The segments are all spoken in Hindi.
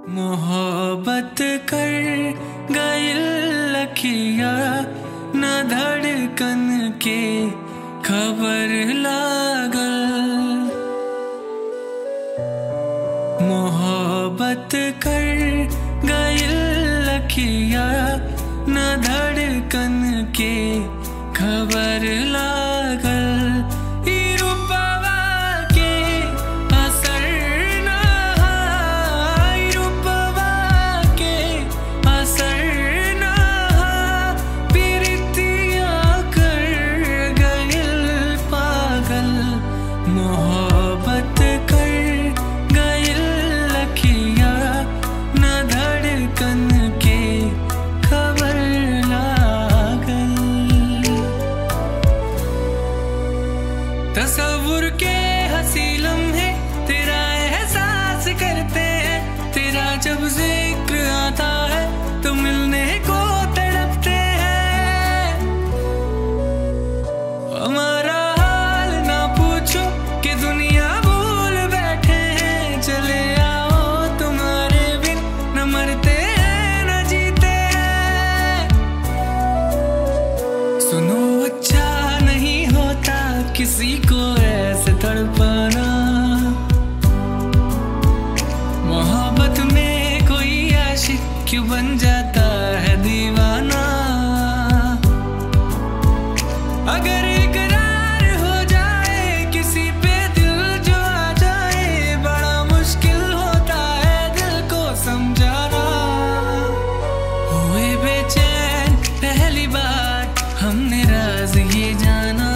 मोहब्बत कर गई लखिया न धड़कन के खबर लागल। मोहब्बत कर गई लखिया न धड़कन के खबर लागल। मोहब्बत कर गई लखिया न धड़कन के खबर लागल। तसव्वुर के हंसी लम्हे तेरा एहसास करते हैं। तेरा जब जिक्र आता है तो मिलने को तड़पते हैं। हमारा सुनो अच्छा नहीं होता किसी को ऐसे तड़पाना। मोहब्बत में कोई आशिक क्यों बन जाता है दीवाना। अगर इकरार हो जाए किसी पे दिल जो आ जाए, बड़ा मुश्किल होता है दिल को समझाना। हुए बेचैन पहली बार हमने राज ये जाना।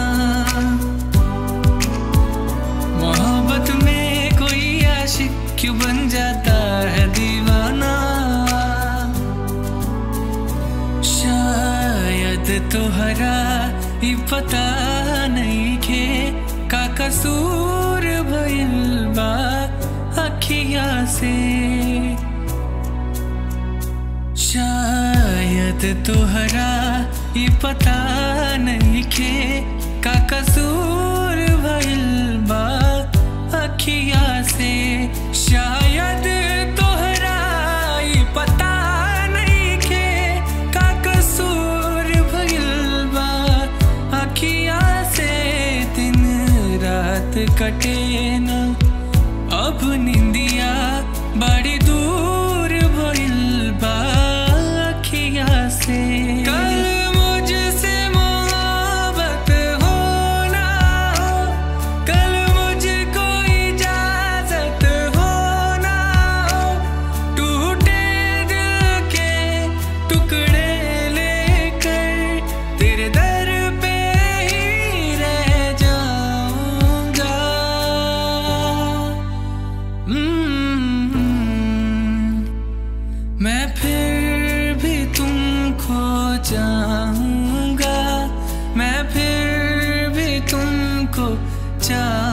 मोहब्बत में कोई आशिक क्यों बन जाता है दीवाना। शायद तोहरा ही पता नहीं के का कसूर भइल बा अखिया से। शायद तोहरा ये पता नहीं के का कसूर भइल बा अखिया से। शायद तोहरा ये पता नहीं के का कसूर भइल बा अखिया से। दिन रात कटे न अब निंदिया बड़ी दूर भइल बा अखिया से। मैं फिर भी तुमको चाहूँगा, मैं फिर भी तुमको चाहूँगा।